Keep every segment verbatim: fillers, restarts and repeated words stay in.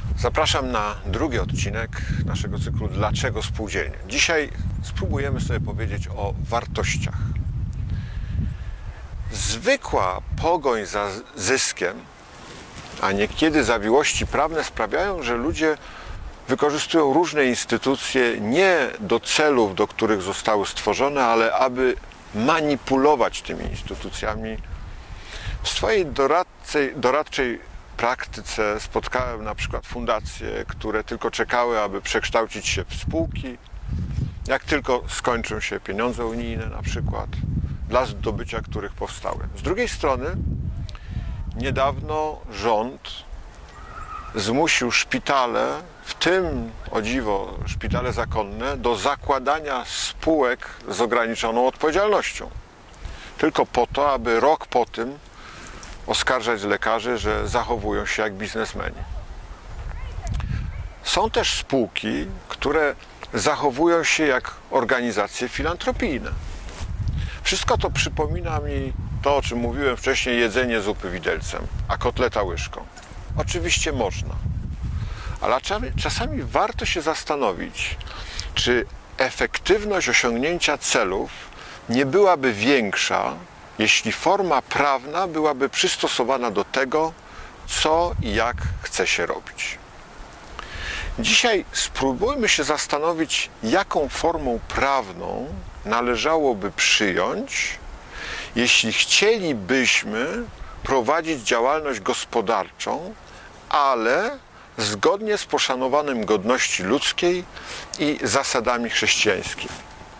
Zapraszam na drugi odcinek naszego cyklu Dlaczego spółdzielnie? Dzisiaj spróbujemy sobie powiedzieć o wartościach. Zwykła pogoń za zyskiem, a niekiedy zawiłości prawne sprawiają, że ludzie wykorzystują różne instytucje nie do celów, do których zostały stworzone, ale aby manipulować tymi instytucjami. W swojej doradczej, doradczej praktyce spotkałem na przykład fundacje, które tylko czekały, aby przekształcić się w spółki. Jak tylko skończą się pieniądze unijne na przykład, dla zdobycia których powstały. Z drugiej strony niedawno rząd zmusił szpitale, w tym o dziwo szpitale zakonne, do zakładania spółek z ograniczoną odpowiedzialnością. Tylko po to, aby rok po tym oskarżać lekarzy, że zachowują się jak biznesmeni. Są też spółki, które zachowują się jak organizacje filantropijne. Wszystko to przypomina mi to, o czym mówiłem wcześniej, jedzenie zupy widelcem, a kotleta łyżką. Oczywiście można, ale czasami warto się zastanowić, czy efektywność osiągnięcia celów nie byłaby większa, jeśli forma prawna byłaby przystosowana do tego, co i jak chce się robić. Dzisiaj spróbujmy się zastanowić, jaką formą prawną należałoby przyjąć, jeśli chcielibyśmy prowadzić działalność gospodarczą, ale zgodnie z poszanowaniem godności ludzkiej i zasadami chrześcijańskimi.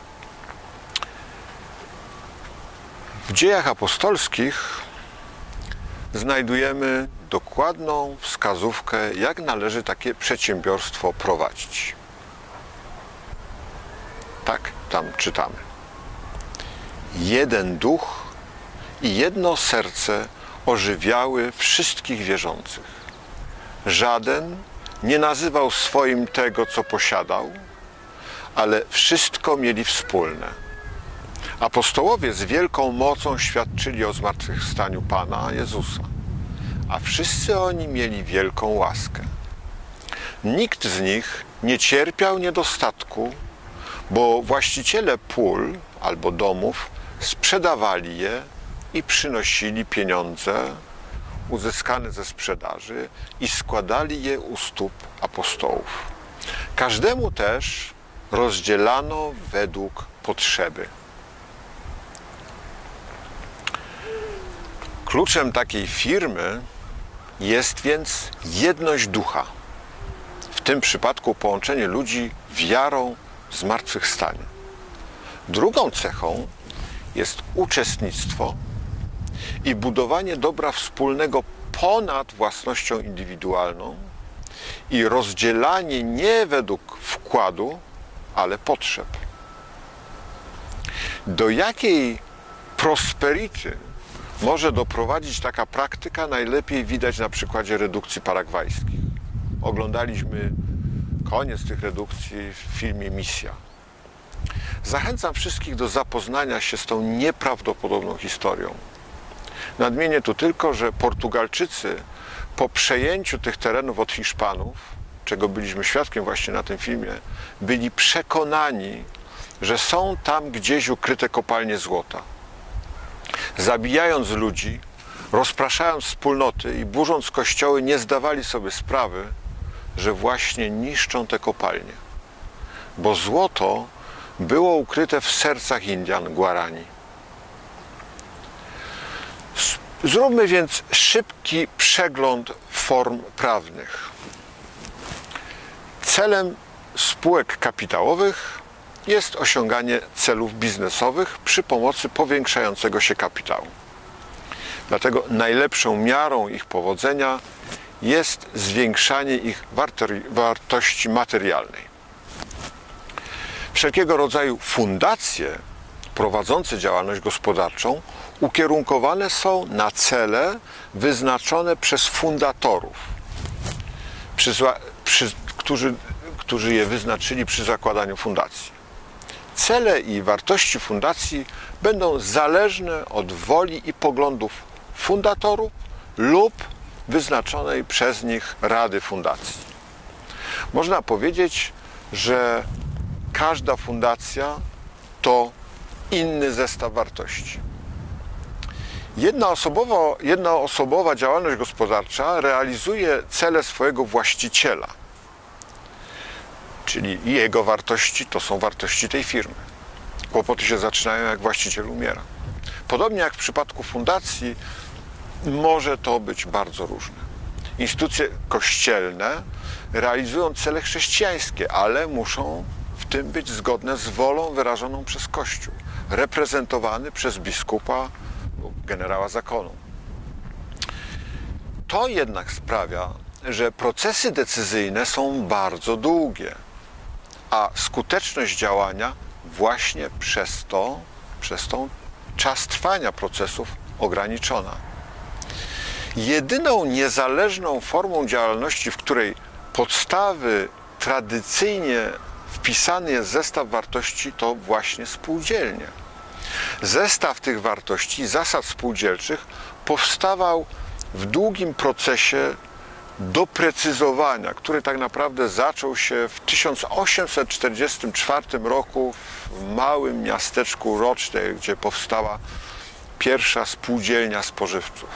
W Dziejach Apostolskich znajdujemy dokładną wskazówkę, jak należy takie przedsiębiorstwo prowadzić. Tak tam czytamy. Jeden duch i jedno serce ożywiały wszystkich wierzących. Żaden nie nazywał swoim tego, co posiadał, ale wszystko mieli wspólne. Apostołowie z wielką mocą świadczyli o zmartwychwstaniu Pana Jezusa, a wszyscy oni mieli wielką łaskę. Nikt z nich nie cierpiał niedostatku, bo właściciele pól albo domów sprzedawali je i przynosili pieniądze uzyskane ze sprzedaży i składali je u stóp apostołów. Każdemu też rozdzielano według potrzeby. Kluczem takiej firmy jest więc jedność ducha. W tym przypadku połączenie ludzi wiarą w zmartwychwstanie. Drugą cechą jest uczestnictwo i budowanie dobra wspólnego ponad własnością indywidualną i rozdzielanie nie według wkładu, ale potrzeb. Do jakiej prosperity może doprowadzić taka praktyka, najlepiej widać na przykładzie redukcji paragwajskich. Oglądaliśmy koniec tych redukcji w filmie Misja. Zachęcam wszystkich do zapoznania się z tą nieprawdopodobną historią. Nadmienię tu tylko, że Portugalczycy po przejęciu tych terenów od Hiszpanów, czego byliśmy świadkiem właśnie na tym filmie, byli przekonani, że są tam gdzieś ukryte kopalnie złota. Zabijając ludzi, rozpraszając wspólnoty i burząc kościoły, nie zdawali sobie sprawy, że właśnie niszczą te kopalnie. Bo złoto było ukryte w sercach Indian Guarani. Zróbmy więc szybki przegląd form prawnych. Celem spółek kapitałowych jest osiąganie celów biznesowych przy pomocy powiększającego się kapitału. Dlatego najlepszą miarą ich powodzenia jest zwiększanie ich wartości materialnej. Wszelkiego rodzaju fundacje prowadzące działalność gospodarczą ukierunkowane są na cele wyznaczone przez fundatorów, przy, którzy, którzy je wyznaczyli przy zakładaniu fundacji. Cele i wartości fundacji będą zależne od woli i poglądów fundatorów lub wyznaczonej przez nich Rady Fundacji. Można powiedzieć, że każda fundacja to inny zestaw wartości. Jednoosobowo, jednoosobowa działalność gospodarcza realizuje cele swojego właściciela, czyli jego wartości to są wartości tej firmy. Kłopoty się zaczynają, jak właściciel umiera. Podobnie jak w przypadku fundacji, może to być bardzo różne. Instytucje kościelne realizują cele chrześcijańskie, ale muszą w tym być zgodne z wolą wyrażoną przez Kościół, reprezentowany przez biskupa lub generała zakonu. To jednak sprawia, że procesy decyzyjne są bardzo długie, a skuteczność działania właśnie przez to, przez tą czas trwania procesów ograniczona. Jedyną niezależną formą działalności, w której podstawy tradycyjnie wpisany jest zestaw wartości, to właśnie spółdzielnie. Zestaw tych wartości, zasad spółdzielczych powstawał w długim procesie doprecyzowania, który tak naprawdę zaczął się w tysiąc osiemset czterdziestym czwartym roku w małym miasteczku Rochdale, gdzie powstała pierwsza spółdzielnia spożywców.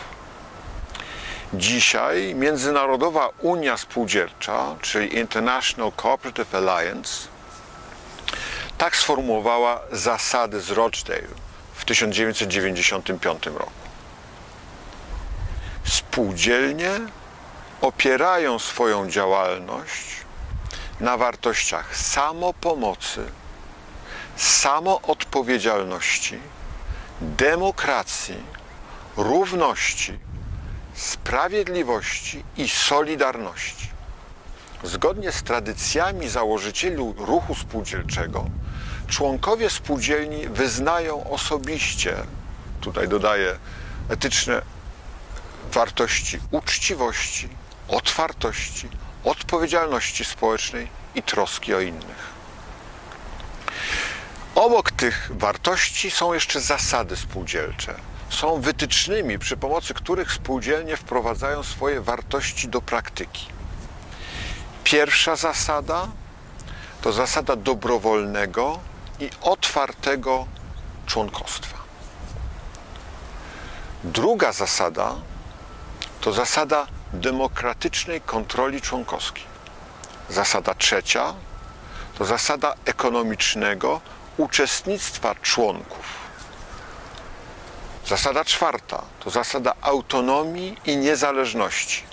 Dzisiaj Międzynarodowa Unia Spółdzielcza, czyli International Cooperative Alliance, tak sformułowała zasady z Rochdale w tysiąc dziewięćset dziewięćdziesiątym piątym roku. Spółdzielnie opierają swoją działalność na wartościach samopomocy, samoodpowiedzialności, demokracji, równości, sprawiedliwości i solidarności. Zgodnie z tradycjami założycieli ruchu spółdzielczego, członkowie spółdzielni wyznają osobiście, tutaj dodaję, etyczne wartości uczciwości, otwartości, odpowiedzialności społecznej i troski o innych. Obok tych wartości są jeszcze zasady spółdzielcze. Są wytycznymi, przy pomocy których spółdzielnie wprowadzają swoje wartości do praktyki. Pierwsza zasada to zasada dobrowolnego i otwartego członkostwa. Druga zasada to zasada demokratycznej kontroli członkowskiej. Zasada trzecia to zasada ekonomicznego uczestnictwa członków. Zasada czwarta to zasada autonomii i niezależności.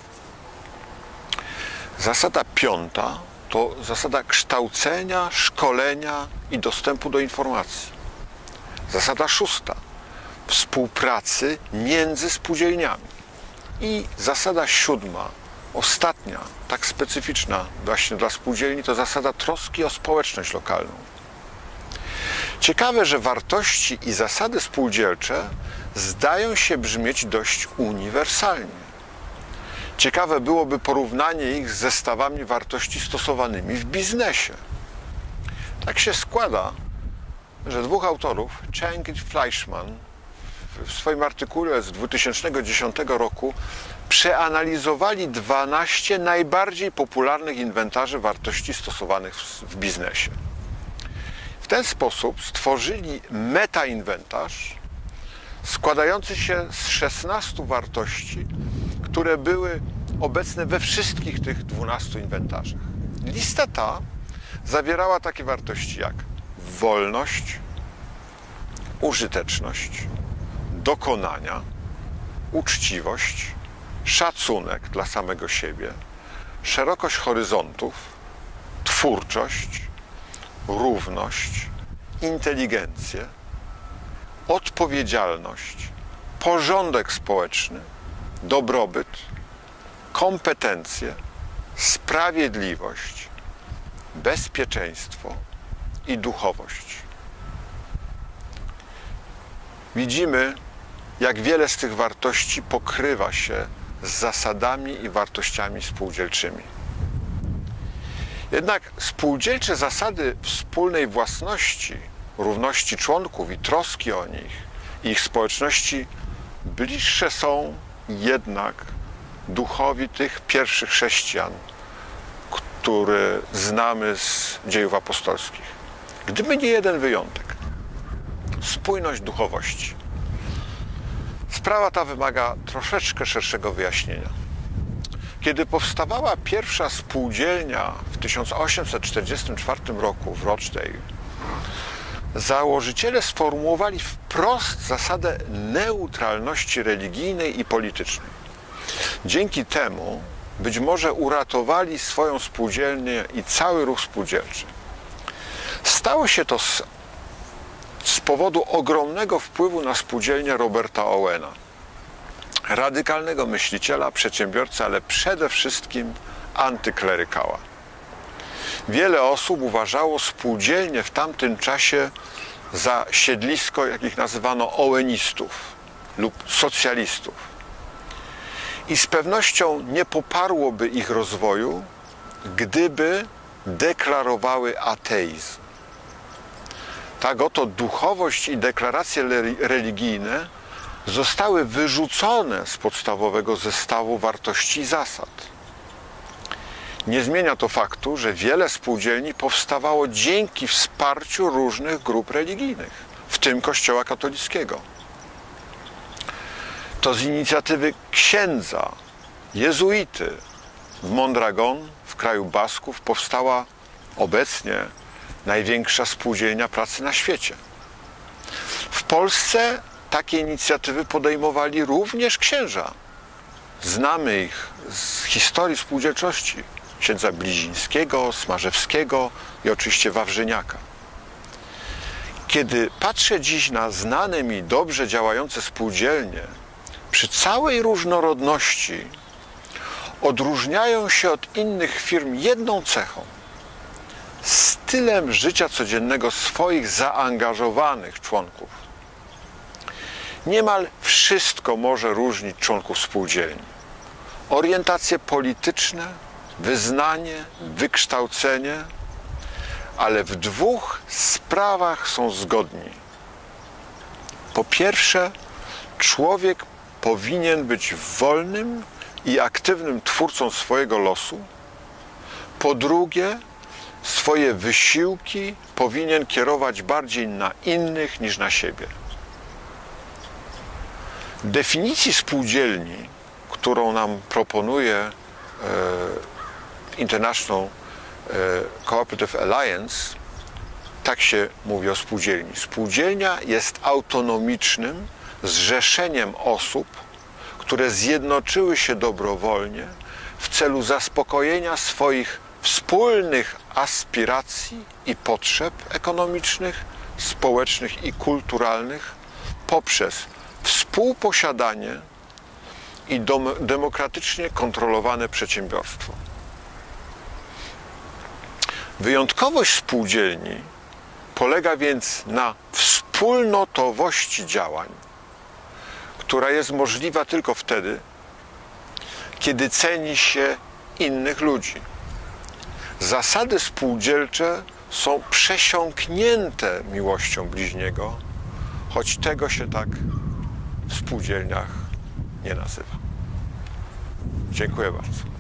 Zasada piąta to zasada kształcenia, szkolenia i dostępu do informacji. Zasada szósta współpracy między spółdzielniami. I zasada siódma, ostatnia, tak specyficzna właśnie dla spółdzielni, to zasada troski o społeczność lokalną. Ciekawe, że wartości i zasady spółdzielcze zdają się brzmieć dość uniwersalnie. Ciekawe byłoby porównanie ich z zestawami wartości stosowanymi w biznesie. Tak się składa, że dwóch autorów, Cheng i Fleischmann, w swoim artykule z dwa tysiące dziesiątego roku przeanalizowali dwanaście najbardziej popularnych inwentarzy wartości stosowanych w biznesie. W ten sposób stworzyli metainwentarz składający się z szesnastu wartości, które były obecne we wszystkich tych dwunastu inwentarzach. Lista ta zawierała takie wartości jak wolność, użyteczność, dokonania, uczciwość, szacunek dla samego siebie, szerokość horyzontów, twórczość, równość, inteligencję, odpowiedzialność, porządek społeczny, dobrobyt, kompetencje, sprawiedliwość, bezpieczeństwo i duchowość. Widzimy, jak wiele z tych wartości pokrywa się z zasadami i wartościami spółdzielczymi. Jednak spółdzielcze zasady wspólnej własności, równości członków i troski o nich i ich społeczności bliższe są jednak duchowi tych pierwszych chrześcijan, który znamy z dziejów apostolskich. Gdyby nie jeden wyjątek. Spójność duchowości. Sprawa ta wymaga troszeczkę szerszego wyjaśnienia. Kiedy powstawała pierwsza spółdzielnia w tysiąc osiemset czterdziestym czwartym roku w Rochdale, założyciele sformułowali wprost zasadę neutralności religijnej i politycznej. Dzięki temu być może uratowali swoją spółdzielnię i cały ruch spółdzielczy. Stało się to z, z powodu ogromnego wpływu na spółdzielnię Roberta Owena, radykalnego myśliciela, przedsiębiorcy, ale przede wszystkim antyklerykała. Wiele osób uważało spółdzielnie w tamtym czasie za siedlisko, jak ich nazywano, owenistów lub socjalistów. I z pewnością nie poparłoby ich rozwoju, gdyby deklarowały ateizm. Tak oto duchowość i deklaracje religijne zostały wyrzucone z podstawowego zestawu wartości i zasad. Nie zmienia to faktu, że wiele spółdzielni powstawało dzięki wsparciu różnych grup religijnych, w tym Kościoła katolickiego. To z inicjatywy księdza, jezuity w Mondragon, w kraju Basków, powstała obecnie największa spółdzielnia pracy na świecie. W Polsce takie inicjatywy podejmowali również księża. Znamy ich z historii spółdzielczości. Księdza Blizińskiego, Smarzewskiego i oczywiście Wawrzyniaka. Kiedy patrzę dziś na znane mi dobrze działające spółdzielnie, przy całej różnorodności odróżniają się od innych firm jedną cechą. Stylem życia codziennego swoich zaangażowanych członków. Niemal wszystko może różnić członków spółdzielni. Orientacje polityczne, wyznanie, wykształcenie, ale w dwóch sprawach są zgodni. Po pierwsze, człowiek powinien być wolnym i aktywnym twórcą swojego losu. Po drugie, swoje wysiłki powinien kierować bardziej na innych niż na siebie. Definicji spółdzielni, którą nam proponuje e, International Cooperative Alliance, tak się mówi o spółdzielni. Spółdzielnia jest autonomicznym zrzeszeniem osób, które zjednoczyły się dobrowolnie w celu zaspokojenia swoich wspólnych aspiracji i potrzeb ekonomicznych, społecznych i kulturalnych poprzez współposiadanie i demokratycznie kontrolowane przedsiębiorstwo. Wyjątkowość spółdzielni polega więc na wspólnotowości działań, która jest możliwa tylko wtedy, kiedy ceni się innych ludzi. Zasady spółdzielcze są przesiąknięte miłością bliźniego, choć tego się tak w spółdzielniach nie nazywa. Dziękuję bardzo.